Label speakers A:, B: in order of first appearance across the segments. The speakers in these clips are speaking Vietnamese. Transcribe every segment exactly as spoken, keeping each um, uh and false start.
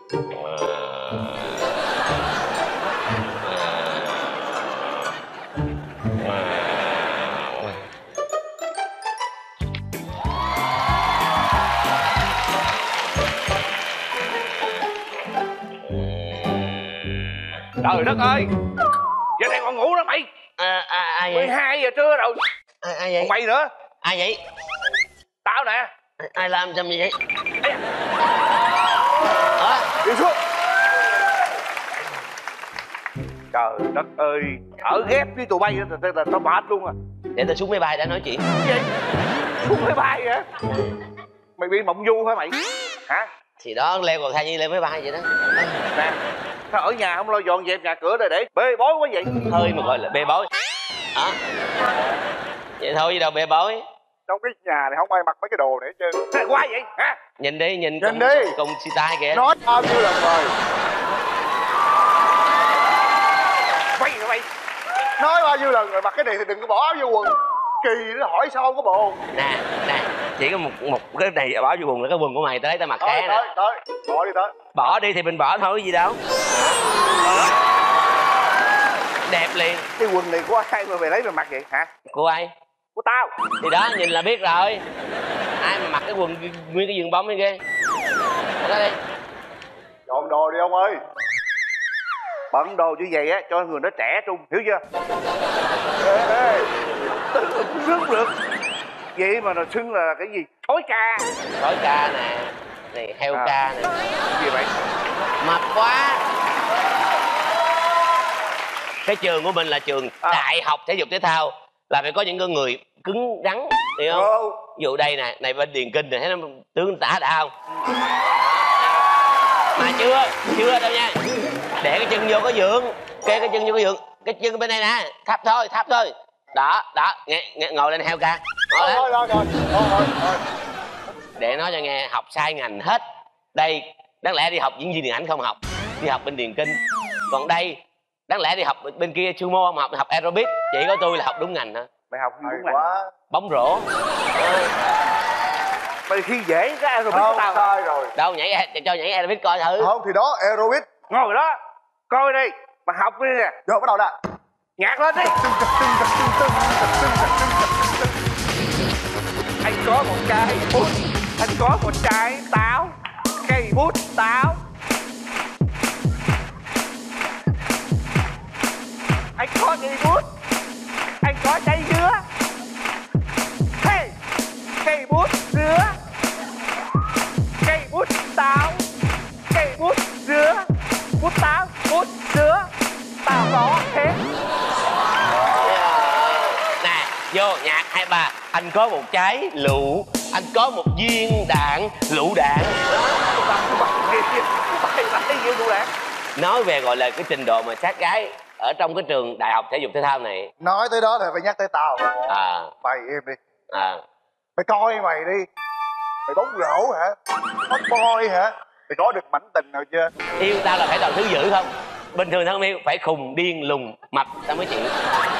A: Trời đất ơi, giờ này còn ngủ đó mày.
B: À, à, ai
A: mười
B: vậy?
A: hai giờ trưa rồi.
B: Ai, ai vậy?
A: Còn mày nữa.
B: Ai vậy?
A: Tao nè.
B: Ai làm trong gì vậy?
A: À, đi xuống. Trời đất ơi, ở ghép với tụi bay là, là tao mệt luôn à.
B: Để tao xuống máy bay đã nói chuyện.
A: Cái gì? Xuống máy bay hả? Mày bị mộng du hả mày? Hả?
B: Thì đó, leo cầu thang như leo máy bay vậy đó.
A: Nè, sao ở nhà không lo dọn dẹp nhà cửa rồi để bê bối quá vậy?
B: Hơi mà gọi là bê bối. Hả? Vậy thôi chứ đâu bê bối.
C: Trong cái nhà này không ai mặc mấy cái đồ này hết trơn.
A: Sao quá vậy hả?
B: Nhìn đi, nhìn,
C: nhìn
B: cùng,
C: đi.
B: Cùng si tai kìa.
C: Nói bao nhiêu lần rồi.
A: Quay rồi mày.
C: Nói bao nhiêu lần rồi, mặc cái này thì đừng có bỏ áo vô quần. Kỳ nó hỏi sao không có bộ.
B: Nè, nè, chỉ có một một cái này bỏ vô quần là cái quần của mày, tới lấy tao mặc
C: Tới,
B: cái
C: tới,
B: nè.
C: tới, bỏ đi tới.
B: Bỏ đi thì mình bỏ thôi, gì đâu. Đẹp liền.
A: Cái quần này của ai mà mày lấy mày mặc vậy hả?
B: Của ai?
A: Của tao.
B: Thì đó, nhìn là biết rồi. Ai mà mặc cái quần nguyên cái giường bóng ấy ghê. Đó đi.
C: Dọn đồ đi ông ơi.
A: Bận đồ như vậy á cho người nó trẻ trung, hiểu chưa?
C: Ê, ê.
A: Tự cũng rước được. Vậy mà nó xưng là cái gì? Thối ca.
B: Thối ca nè. Này heo à. Ca nè.
A: Cái gì vậy?
B: Mập quá. Cái trường của mình là trường à. Đại học thể dục thể thao, là phải có những con người cứng rắn, hiểu không?
C: Ừ.
B: Ví dụ đây nè, này bên Điền Kinh này, thấy nó tướng tả đã không? Mà chưa, chưa đâu nha. Để cái chân vô cái giường, kê cái chân vô cái giường, cái chân bên đây nè, thấp thôi, thấp thôi. Đó, đó, nghe, nghe ngồi lên heo ca. Ngồi
C: Thôi, thôi, thôi, thôi, thôi, thôi.
B: Để nói cho nghe, học sai ngành hết. Đây, đáng lẽ đi học diễn viên điện ảnh không học, đi học bên Điền Kinh. Còn đây, đáng lẽ đi học bên kia sumo không học, học aerobic. Chỉ có tôi là học đúng ngành thôi.
A: Mày học
C: Hay
A: đúng ngành.
C: quá.
B: Bóng rổ.
A: Mày khi dễ cái aerobic
C: Không,
A: của tao.
C: sai rồi.
B: Đâu nhảy, cho nhảy aerobic coi thử.
C: Không thì đó, aerobic.
A: Ngồi đó, coi đi, mà học đi nè.
C: Rồi bắt đầu nè.
A: Nhạc lên đi. Anh có một cái bút, anh có một trái táo, cây bút táo. Anh có cây bút, anh có trái dứa. Hey, cây bút dứa, cây bút táo, cây bút dứa, bút táo, bút dứa, tao có hết.
B: Nè, vô nhạc hai bà. Anh có một trái lựu, anh có một viên đạn, lựu đạn. Nói về gọi là cái trình độ mà sát gái ở trong cái trường đại học thể dục thể thao này.
C: Nói tới đó thì phải nhắc tới tao.
B: À.
C: Mày im đi.
B: À.
C: Mày coi mày đi. Mày bóng rổ hả? Hot boy hả? Mày có được mảnh tình nào chưa?
B: Yêu tao là phải toàn thứ dữ không? Bình thường tao không yêu, phải khùng, điên, lùn, mập tao mới chịu.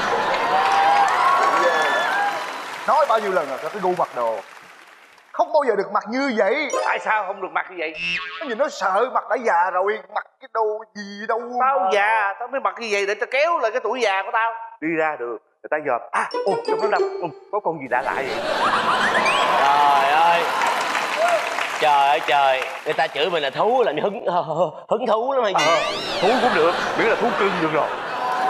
C: Nói bao nhiêu lần rồi cho cái gu mặc đồ không bao giờ được mặc như vậy.
A: Tại sao không được mặc như vậy?
C: Cái gì nó sợ, mặc đã già rồi, mặc cái đồ gì đâu.
A: Tao
C: mà.
A: già, tao mới mặc như vậy để tao kéo lại cái tuổi già của tao. Đi ra được, người ta dòm. À, ồ, trong đó đâu, ừ, có con gì lạ lạ vậy?
B: Trời ơi. Trời ơi trời, người ta chửi mình là thú, là hứng hứng thú lắm hay gì?
A: Ờ, thú cũng được, miễn là thú cưng được rồi.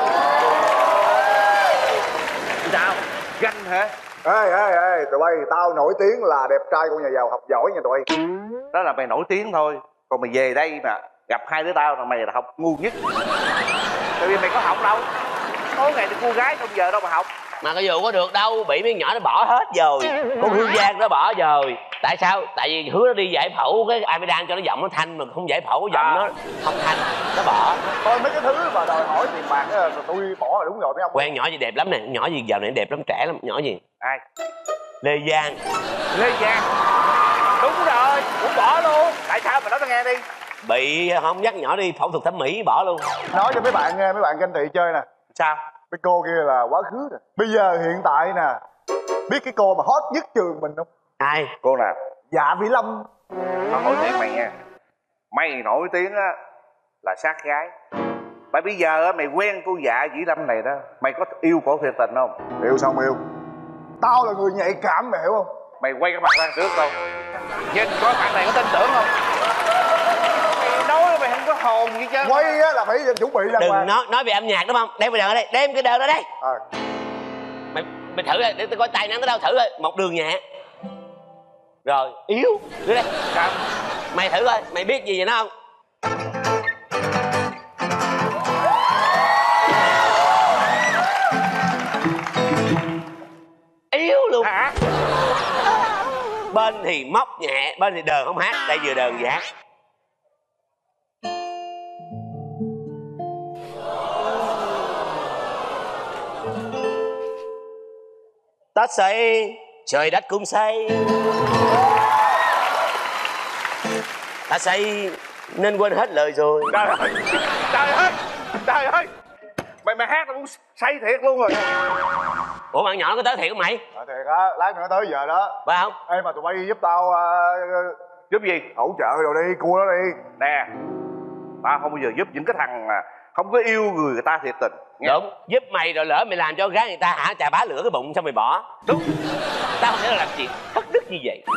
A: Sao? Ganh hả?
C: Ê, ê, ê, tụi bay, tao nổi tiếng là đẹp trai con nhà giàu học giỏi nha tụi bay.
A: Đó là mày nổi tiếng thôi. Còn mày về đây mà gặp hai đứa tao là mày là học ngu nhất. Tại vì mày có học đâu. Tối ngày đi cô gái trong giờ đâu mà học.
B: Mà cái dù có được đâu, bị mấy nhỏ nó bỏ hết rồi. Con Hương Giang nó bỏ rồi. Tại sao? Tại vì Hứa nó đi giải phẫu, cái ai mới đang cho nó giọng nó thanh, mà không giải phẫu giọng à. Nó không thanh, nó bỏ.
C: Thôi mấy cái thứ mà đòi hỏi tiền bạc á, rồi tôi bỏ rồi, đúng rồi mấy ông.
B: Quen nhỏ gì đẹp lắm nè, nhỏ gì giờ này đẹp lắm, trẻ lắm. Nhỏ gì?
A: Ai?
B: Lê Giang.
A: Lê Giang. Đúng rồi, cũng bỏ luôn. Tại sao mà nói tao nghe đi.
B: Bị không dắt nhỏ đi phẫu thuật thẩm mỹ bỏ luôn.
C: Nói cho mấy bạn nghe, mấy bạn ganh tị chơi nè.
A: Sao?
C: Cái cô kia là quá khứ rồi. Bây giờ hiện tại nè, biết cái cô mà hot nhất trường mình không?
B: Ai?
A: Cô nào?
C: Dạ Vĩ Lâm.
A: Nó hỏi thiệt mày nha.
C: Mày nổi tiếng á là sát gái. Bởi bây giờ á mày quen cô dạ Dĩ Lâm này đó, mày có yêu cổ thiệt tình không?
D: Yêu sao không yêu? Tao là người nhạy cảm mày hiểu không?
C: Mày quay cái mặt ra trước đâu. Nhìn coi bạn này có tin tưởng không? Mày nói mày không có hồn gì chứ.
D: Quay á là phải chuẩn bị ra
B: Đừng
D: ngoài.
B: nói nói về âm nhạc đúng không? Đem cái đờn ở đây, đem cái đờn ở đây.
D: À.
B: Mày mày thử đây, để tôi coi tài năng tới đâu, thử coi. Một đường nhẹ. Rồi, yếu. Đưa đây.
C: Sao?
B: Mày thử coi, mày biết gì về nó không? Yếu luôn.
C: Hả?
B: Bên thì móc nhẹ, bên thì đờn không hát. Đây vừa đờn vừa hát. Ta xây trời đất cũng xây, ta xây nên quên hết lời rồi.
C: Trời ơi! Trời ơi! Trời ơi! Mày mày hát tao muốn say thiệt luôn rồi.
B: Ủa bạn nhỏ có tới thiệt không mày?
D: À, thiệt á, lát nữa tới giờ đó.
B: Phải không?
D: Ê mà tụi bay giúp tao uh,
C: Giúp gì?
D: hỗ trợ rồi đi, cua nó đi.
C: Nè, tao không bao giờ giúp những cái thằng mà không có yêu người ta thiệt tình nghe?
B: Đúng, giúp mày rồi lỡ mày làm cho con gái người ta hả chà bá lửa cái bụng xong mày bỏ.
C: Đúng.
B: Tao không thể là làm chuyện thất đức như vậy.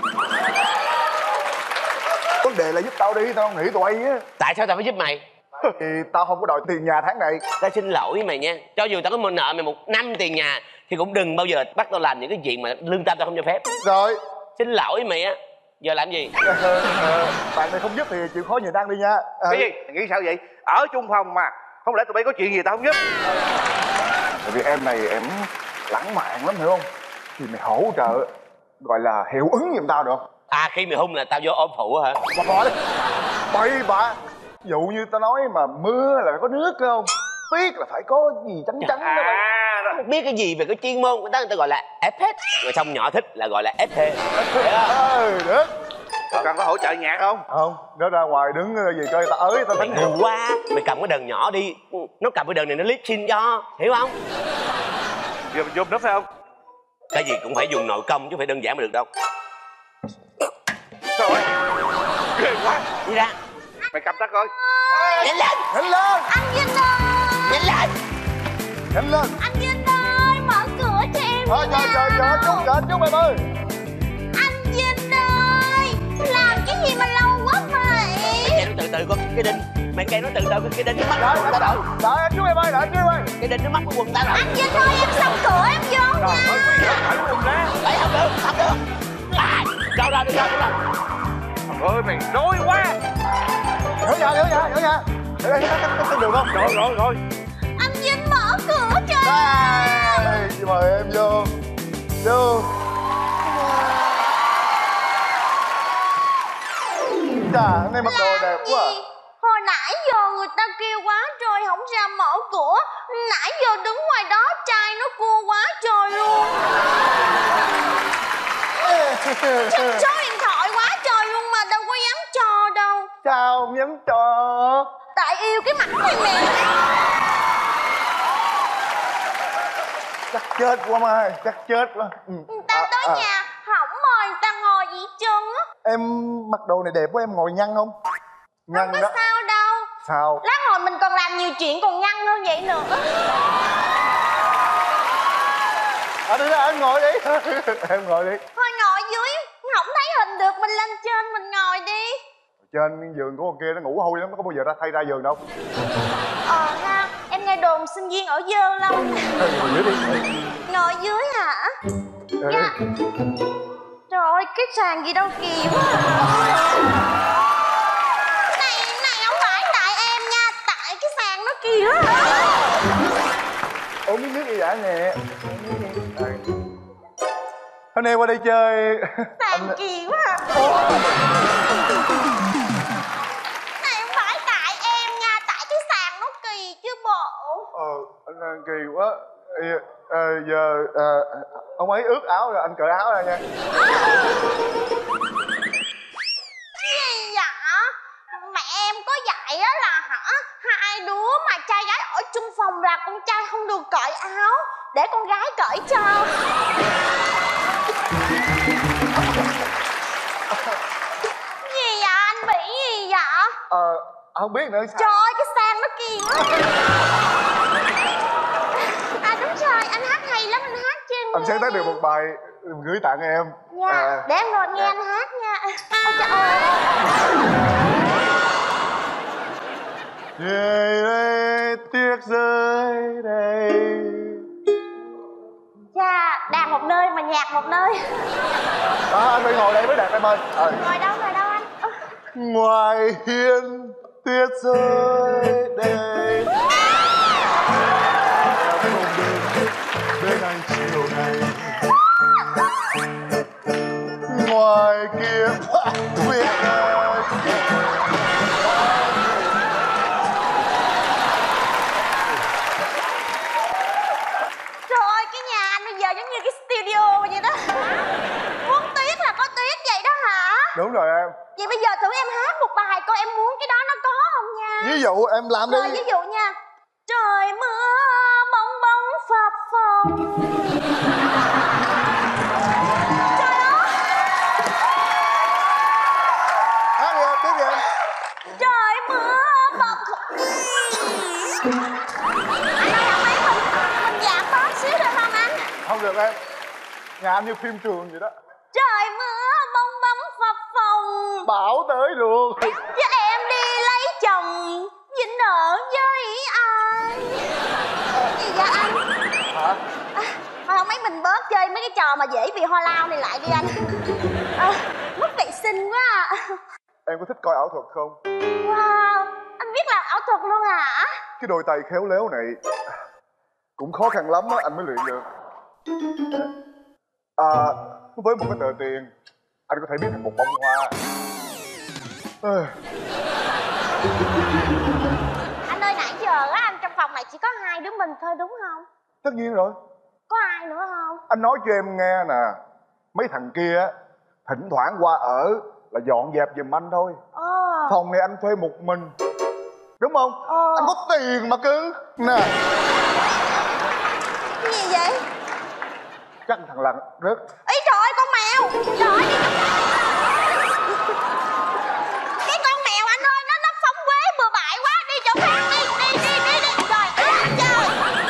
D: Vấn đề là giúp tao đi, tao không nghĩ tụi bay á.
B: Tại sao tao phải giúp mày?
D: Thì tao không có đòi tiền nhà tháng này.
B: Tao xin lỗi với mày nha. Cho dù tao có mua nợ mày một năm tiền nhà thì cũng đừng bao giờ bắt tao làm những cái chuyện mà lương tâm tao không cho phép.
D: Rồi.
B: Xin lỗi với mày á. Giờ làm gì?
D: ờ, ờ, bạn này không giúp thì chịu khó nhịn ăn đi nha. Ờ.
C: Cái gì? Mày nghĩ sao vậy? Ở chung phòng mà, không lẽ tụi bay có chuyện gì tao không giúp?
D: Tại vì em này em lãng mạn lắm hiểu không? Thì mày hỗ trợ gọi là hiệu ứng giùm tao được không?
B: À khi mày hung là tao vô ôm phụ hả?
D: Mà bỏ đi. Bậy bạ. Dụ như tao nói mà mưa là phải có nước phải không? Tuyết là phải có gì trắng trắng đó mày.
C: À, đó.
B: Không biết cái gì về cái chuyên môn của tao, người ta gọi là ép hết. Rồi xong nhỏ thích là gọi là ép thê.
D: Ơi được.
C: Cần có hỗ trợ nhạc không?
D: Không, nó ra ngoài đứng gì coi tao ới tao
B: Mày
D: đánh
B: ngu quá. Mày cầm cái đờn nhỏ đi. Nó cầm cái đờn này nó lip sync cho. Hiểu không?
C: Giờ mình vô nước phải không?
B: Cái gì cũng phải dùng nội công chứ phải đơn giản mà được đâu.
C: Trời ơi! Ghê quá!
B: Đi ra.
C: Mày cầm tao coi.
B: Nhanh lên.
D: Nhanh lên.
E: Anh Vinh ơi!
B: Nhanh lên.
D: Nhanh lên.
E: Anh Vinh ơi! Mở cửa cho em
D: Thôi chờ chờ chờ chút chờ chút em ơi.
E: Anh Vinh ơi! Làm cái gì mà lâu quá vậy?
B: Mày kêu nó từ từ con cái đinh. Mày kêu nó từ từ cái đinh nó mắc
D: Đợi
B: quần
D: đợi
B: tao
D: đợi.
B: rồi.
D: Đợi chút em ơi, đợi chút em ơi.
B: Cái đinh nó mắc cái quần tao rồi.
E: Anh Vinh ơi! Em xong cửa em vô nha!
B: Đấy không được, không được. À, đâu ra đi ra đi ra.
C: Ôi mày nói quá!
D: Nhớ nhà nhớ nhà nhớ nhà. Để đây có tin được không?
C: Rồi rồi rồi.
E: Anh Vinh mở cửa cho em!
D: Đây, mời em vô. Vô. Chà, hôm nay mặc đồ đẹp quá.
E: Gì? Hồi nãy giờ người ta kêu quá trời không ra mở cửa. Nãy giờ đứng ngoài đó trai nó cua quá trời luôn. Xin số điện thoại quá trời luôn mà đâu có dám cho đâu.
D: Sao không dám cho?
E: Tại yêu cái mặt này nè.
D: Chắc chết quá Mai, chắc chết quá. Ừ.
E: Người ta
D: À,
E: tới
D: à,
E: nhà không mời người ta ngồi gì hết trơn á.
D: em mặc đồ này đẹp quá, em ngồi nhăn không? Nhăn
E: Không có
D: đó.
E: sao đâu.
D: Sao?
E: Lát hồi mình còn làm nhiều chuyện còn nhăn hơn vậy nữa.
D: À đi ra em ngồi đi. Em ngồi đi.
E: Thôi ngồi dưới, không thấy hình được mình lên trên mình ngồi đi.
D: Trên giường của con kia nó ngủ hôi lắm, nó có bao giờ ra thay ra giường đâu.
E: Ờ ha, em nghe đồn sinh viên ở dơ lắm.
D: Ngồi dưới đi.
E: Ngồi dưới hả?
D: Ừ.
E: Dạ. Trời ơi, cái sàn gì đâu kỳ quá à. Này, này không phải tại em nha, tại cái sàn nó kỳ quá à.
D: Uống miếng nước đi đã nè. Đây. Hôm nay qua đây chơi.
E: Sàn kỳ quá à. Này không phải tại em nha, tại cái sàn nó kỳ chứ bộ.
D: Ờ, anh kỳ quá. Ê, ờ, giờ ờ, ông ấy ướt áo rồi, anh cởi áo ra nha.
E: Gì vậy? Mẹ em có dạy á là hả, hai đứa mà trai gái ở chung phòng là con trai không được cởi áo, để con gái cởi cho. Gì vậy? Anh bị gì vậy?
D: Ờ, không biết nữa.
E: Trời ơi, cái sang nó kiền á. À đúng rồi, anh hát hay lắm, anh hát cho em
D: Anh
E: nghe
D: sáng tác
E: đi.
D: được một bài gửi tặng em.
E: Dạ,
D: À,
E: để em ngồi nghe anh hát nha. Ôi trời ơi.
D: về đây tiếc rơi đây.
E: Dạ, đàn một nơi mà nhạc một nơi.
D: À, anh phải ngồi đây mới đạt em ơi. À.
E: Ngồi đâu, ngồi đâu anh? Ơ,
D: Ngoài hiên tuyết rơi đây. Em không đến bên anh chiều nay. Ngoài kia tuyết rơi.
E: trời ơi, cái nhà anh bây giờ giống như cái studio vậy đó. Muốn tuyết là có tuyết vậy đó hả?
D: Đúng rồi em.
E: Vậy bây giờ thử em hát một bài coi em muốn cái đó nó có không nha.
D: Ví dụ em làm đi.
E: Rồi ví dụ nha. Trời mưa bong bóng phập phồng. Trời ơi.
D: Hát đi em, tiếp đi em.
E: Trời mưa bọc. Anh ơi, anh ấy mình, mình giảm bớt xíu được không anh?
D: Không được em. Nhà anh như phim trường vậy đó.
E: Trời mưa bong bóng phập phồng.
D: Bão tới luôn.
E: Cho em đi lấy chồng. Vĩnh ở với ai? Gì vậy anh?
D: Hả?
E: À, thôi không mấy mình bớt chơi mấy cái trò mà dễ bị ho lao này lại đi anh. À, mất vệ sinh quá à.
D: Em có thích coi ảo thuật không?
E: Wow, anh biết làm ảo thuật luôn hả?
D: Cái đôi tay khéo léo này cũng khó khăn lắm á, anh mới luyện được. À, với một cái tờ tiền anh có thể biến thành một bông hoa. À,
E: Anh ơi, nãy giờ á anh trong phòng này chỉ có hai đứa mình thôi đúng không?
D: tất nhiên rồi.
E: Có ai nữa không?
D: Anh nói cho em nghe nè, mấy thằng kia á, thỉnh thoảng qua ở là dọn dẹp giùm anh thôi.
E: Ờ.
D: Phòng này anh thuê một mình, đúng không?
E: Ờ.
D: Anh có tiền mà cưng. Nè,
E: Cái gì vậy?
D: chắc thằng Lằn rớt.
E: Ý trời ơi, con mèo. Trời ơi, cái con mèo anh ơi, nó nó phóng quế bừa bãi quá. Đi chỗ khác đi, đi, đi, đi, đi. Trời ơi, trời.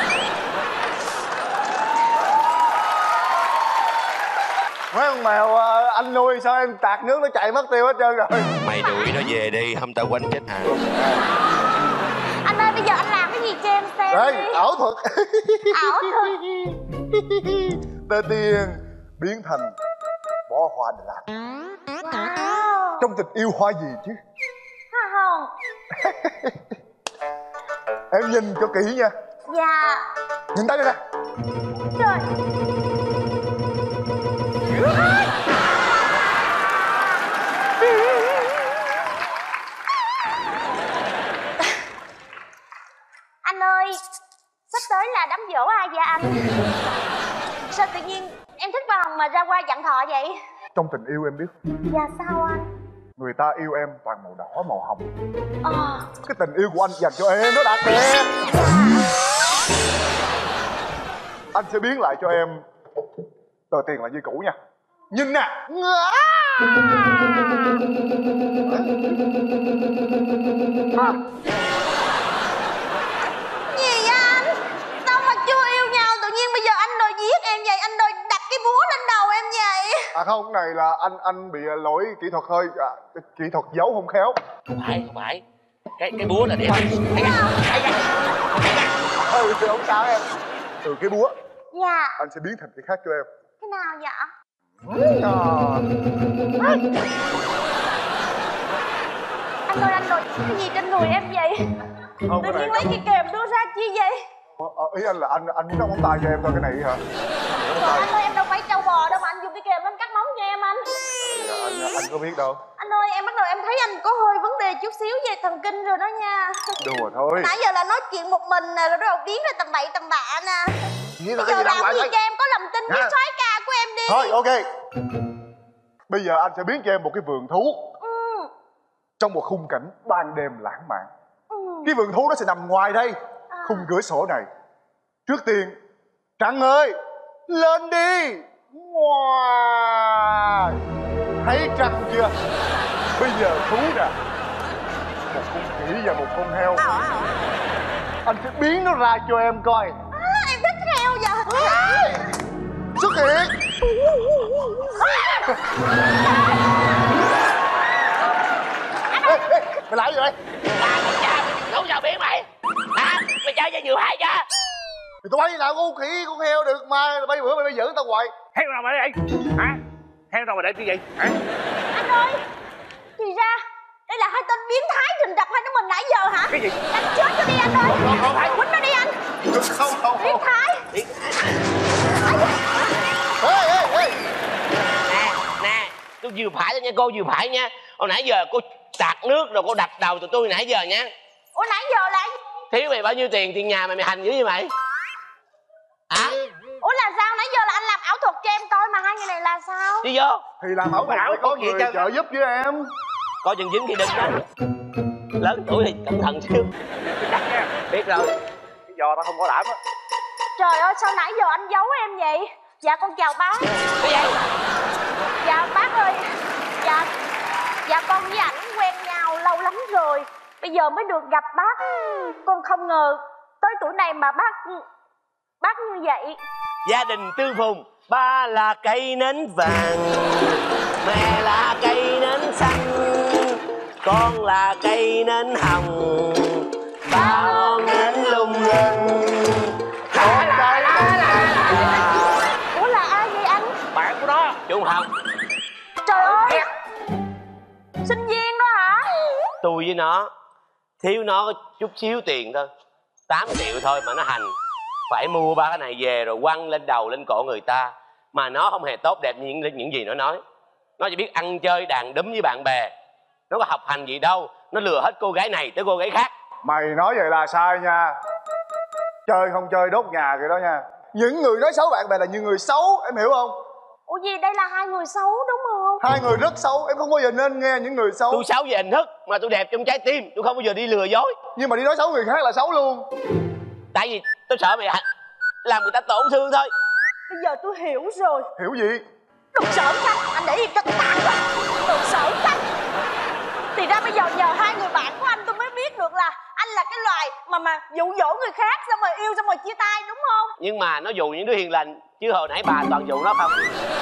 D: Mấy con mèo à, anh nuôi sao em tạt nước nó chạy mất tiêu hết trơn rồi.
B: Mày đuổi nó về đi, không tao quánh chết hả?
E: Anh ơi, bây giờ anh làm cái gì cho em xem
D: Đây,
E: đi.
D: ảo thuật.
E: Ảo thuật.
D: Tờ tiền biến thành bó hoa Đà Lạt.
E: Wow.
D: Trong tình yêu hoa gì chứ?
E: Hoa hồng.
D: Em nhìn cho kỹ nha.
E: Dạ.
D: Nhìn tay đây nè.
E: Trời. Anh ơi, sắp tới là đám giỗ ai vậy anh? Sao tự nhiên em thích hoa hồng mà ra qua dặn thọ vậy?
D: Trong tình yêu em biết,
E: Dạ sao anh?
D: người ta yêu em toàn màu đỏ màu hồng.
E: Ờ.
D: Cái tình yêu của anh dành cho em nó đặc biệt. Anh sẽ biến lại cho em tờ tiền là như cũ nha. Nhìn nè.
E: Gì vậy anh? Sao mà chưa yêu nhau tự nhiên bây giờ anh đòi giết em vậy? Anh đòi đặt cái búa lên đầu em vậy?
D: À không, cái này là anh anh bị lỗi kỹ thuật thôi. À, kỹ thuật giấu không khéo.
B: Không phải, không phải. Cái cái búa là để ai da, ai da, ai da.
D: Ừ thì không sao em. Từ cái búa
E: Dạ.
D: anh sẽ biến thành cái khác cho em.
E: Cái nào vậy?
D: À.
E: Anh ơi, anh đòi cái gì trên người em vậy?
D: Không,
E: Tự
D: cái này
E: nhiên lấy cái kềm đưa ra chi vậy?
D: Ờ, ờ, ý anh là anh anh muốn cắt móng tay cho em thôi, cái này hả?
E: Trời, anh ơi, em đâu phải trâu bò đâu mà anh dùng cái kềm lên cắt móng cho em anh.
D: Dạ, anh anh có biết đâu.
E: Anh ơi, em bắt đầu em thấy anh có hơi vấn đề chút xíu về thần kinh rồi đó nha.
D: Đùa thôi.
E: Nãy giờ là nói chuyện một mình nè, rồi bắt đầu biến ra tầm bậy tầm bạ nè.
D: Nghĩ là
E: Bây
D: cái
E: giờ
D: gì đâu
E: làm
D: phải
E: gì
D: thôi.
E: cho em có lòng tin với
D: Hả?
E: soái ca của em đi.
D: Thôi ok. Bây giờ anh sẽ biến cho em một cái vườn thú
E: Ừ.
D: trong một khung cảnh ban đêm lãng mạn.
E: Ừ.
D: Cái vườn thú nó sẽ nằm ngoài đây,
E: À.
D: khung cửa sổ này. Trước tiên, Trăng ơi, lên đi. Wow. Thấy trăng chưa? Bây giờ thú nè, một chỉ vào một con heo. Anh sẽ biến nó ra cho em coi.
E: À, em thích heo giờ.
D: Xuất hiện. Ê, ê, mày làm gì vậy?
B: À, con cha mày không sao biết mày. À, mày chơi cho vừa hai cha.
D: Thì tụi bay nào con khỉ con heo được mà mấy bữa mày bây giỡn tao hoài.
C: Heo nào mà đây hả? Heo nào mà để như vậy hả?
E: Anh ơi, thì ra đây là hai tên biến thái trình đập hai đứa mình nãy giờ hả?
C: Cái gì?
E: Anh chết cho đi anh ơi.
C: Không, không phải.
E: Quýnh nó đi anh.
D: Không không
E: Biến
D: không.
E: thái.
D: Ê ê ê.
B: Nè, nè, tôi vừa phải thôi nha cô, vừa phải nha. Hồi nãy giờ cô tạt nước rồi cô đập đầu tụi tôi nãy giờ nha.
E: Ủa nãy giờ là gì?
B: Thiếu mày bao nhiêu tiền, tiền nhà mày mày hành dữ vậy mày? Hả?
E: Ủa là sao? Nãy giờ là anh làm ảo thuật cho em coi mà hai người này là sao?
B: Đi vô.
D: Thì làm ảo thuật phải có
C: gì
D: người
C: chứ?
D: trợ giúp với em.
B: Coi chừng dính khi đinh đó. Lớn tuổi thì cẩn thận xíu.
C: Chắc nha.
B: Biết rồi.
C: Cái giò tao không có đảm á.
E: Trời ơi sao nãy giờ anh giấu em vậy? Dạ con chào bác.
B: Cái gì?
E: Dạ bác ơi. Dạ Dạ con với ảnh quen nhau lâu lắm rồi. Bây giờ mới được gặp bác. Con không ngờ tới tuổi này mà bác Bác như vậy.
B: Gia đình Tư Phùng, ba là cây nến vàng, mẹ là cây nến xanh, con là cây nến hồng, ba ngọn nến lung linh.
E: Ủa là ai vậy anh?
C: Bạn của nó.
B: Trung học.
E: Trời ơi, sinh viên đó hả?
B: Tôi với nó thiếu nó có chút xíu tiền thôi, tám triệu thôi mà nó hành phải mua ba cái này về rồi quăng lên đầu lên cổ người ta. Mà nó không hề tốt đẹp như những, những gì nó nói. Nó chỉ biết ăn chơi đàn đúm với bạn bè, nó có học hành gì đâu. Nó lừa hết cô gái này tới cô gái khác.
D: Mày nói vậy là sai nha. Chơi không chơi đốt nhà kìa đó nha. Những người nói xấu bạn bè là những người xấu, em hiểu không?
E: Ủa gì đây là hai người xấu đúng không?
D: Hai người rất xấu, em không bao giờ nên nghe những người xấu.
B: Tôi xấu về hình thức mà tôi đẹp trong trái tim. Tôi không bao giờ đi lừa dối.
D: Nhưng mà đi nói xấu người khác là xấu luôn.
B: Tại vì tôi sợ mày làm người ta tổn thương thôi.
E: Bây giờ tôi hiểu rồi.
D: Hiểu gì?
E: Đồ sở khanh, anh để im cho tôi tàn rồi. Đồ sở khanh. Thì ra bây giờ nhờ hai người bạn của anh tôi mới biết được là anh là cái loài mà mà dụ dỗ người khác xong rồi yêu xong rồi chia tay đúng không?
B: Nhưng mà nó dụ những đứa hiền lành, chứ hồi nãy bà toàn dụ nó không.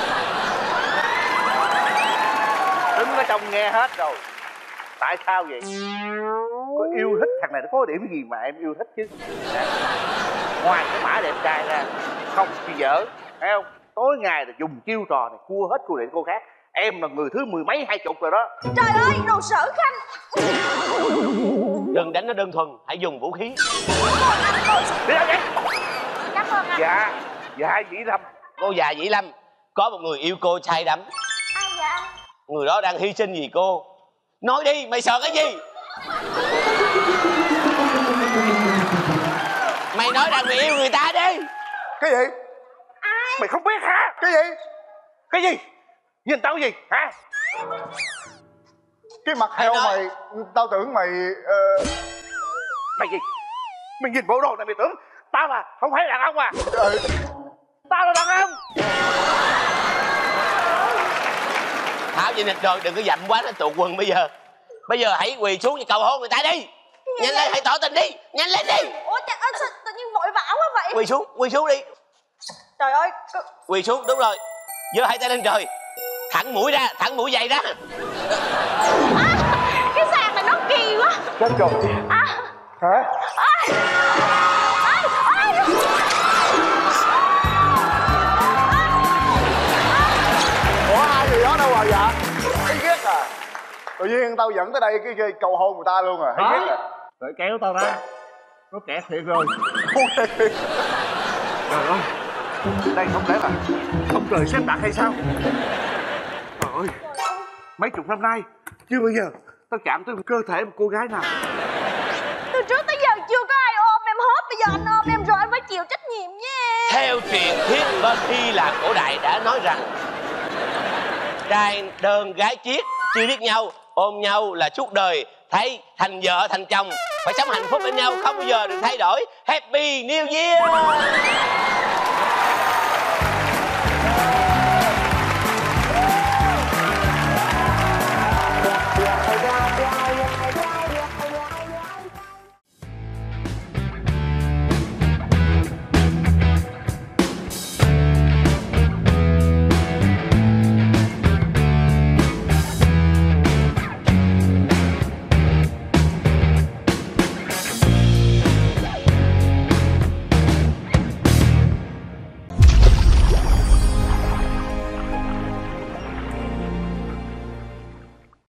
C: Đứng ở trong nghe hết rồi. Tại sao vậy? Có yêu thích thằng này nó có điểm gì mà em yêu thích chứ? Hả? Ngoài cái mã đẹp trai ra không thì dở, thấy không? Tối ngày là dùng chiêu trò này cua hết cô này cô khác. Em là người thứ mười mấy hai chục rồi đó.
E: Trời ơi, đồ sở khanh.
B: Đừng đánh nó đơn thuần, hãy dùng vũ khí.
C: Đi đâu vậy?
E: Cảm ơn anh.
C: Dạ, dạ Dĩ Lâm.
B: Cô già Dĩ Lâm có một người yêu cô say đắm.
E: Ai vậy anh?
B: Người đó đang hy sinh vì cô. Nói đi, mày sợ cái gì? Mày nói rằng mày yêu người ta đi.
D: Cái gì?
E: Ai?
C: Mày không biết hả?
D: Cái gì?
C: Cái gì? Nhìn tao cái gì hả?
D: Cái mặt heo
B: nói.
D: mày, tao tưởng mày uh...
C: Mày gì? Mày nhìn bộ đồ này mày tưởng tao là không phải đàn ông à?
D: Trời.
C: Tao là đàn ông.
B: Thảo chị nịch rồi, đừng có dậm quá nó tuột quần bây giờ. Bây giờ hãy quỳ xuống và cầu hôn người ta đi. Nhanh lên, hãy tỏ tình đi. Nhanh lên đi.
E: Ủa trời ơi, sao tự nhiên vội vã quá vậy?
B: Quỳ xuống, quỳ xuống đi.
E: Trời ơi,
B: Quỳ xuống, đúng rồi. Giơ hai tay lên trời. Thẳng mũi ra, thẳng mũi dày ra.
E: à, cái sàn này nó kỳ quá.
D: Chết rồi.
E: À,
D: Hả?
E: à, à, à.
D: Ủa ai gì đó đâu rồi dạ? Thấy ghét à? Tự nhiên tao dẫn tới đây cái, cái cầu hôn người ta luôn à? Thấy ghét à?
C: Rồi kéo tao ra. Nó kẹt thiệt rồi. Trời ơi, đây không lẽ là ông trời xếp đặt hay sao? Trời ơi, mấy chục năm nay chưa bao giờ tao chạm tới cơ thể một cô gái nào.
E: Từ trước tới giờ chưa có ai ôm em hết. Bây giờ anh ôm em rồi anh phải chịu trách nhiệm nha.
B: Theo truyền thuyết bên Hy Lạp cổ đại đã nói rằng trai đơn gái chiết chưa biết nhau, ôm nhau là suốt đời, thấy thành vợ thành chồng, phải sống hạnh phúc bên nhau, không bao giờ được thay đổi. Happy New Year.